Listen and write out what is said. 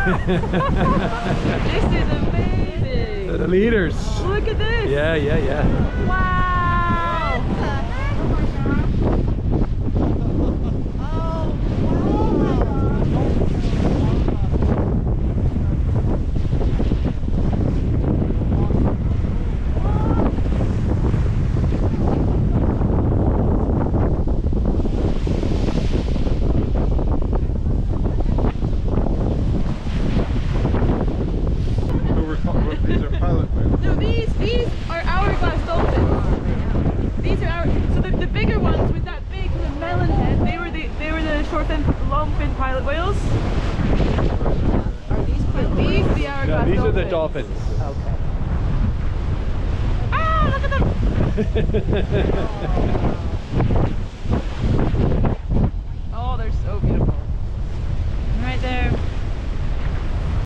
This is amazing. They're the leaders. Look at this. Yeah, yeah, yeah. Wow. These are pilot whales. No, these are hourglass dolphins. These are our, so the bigger ones with that big kind of melon head, they were the short fin, long fin pilot whales. Are these But these are the No, hourglass these are the dolphins. dolphins. Okay. Ah, look at them!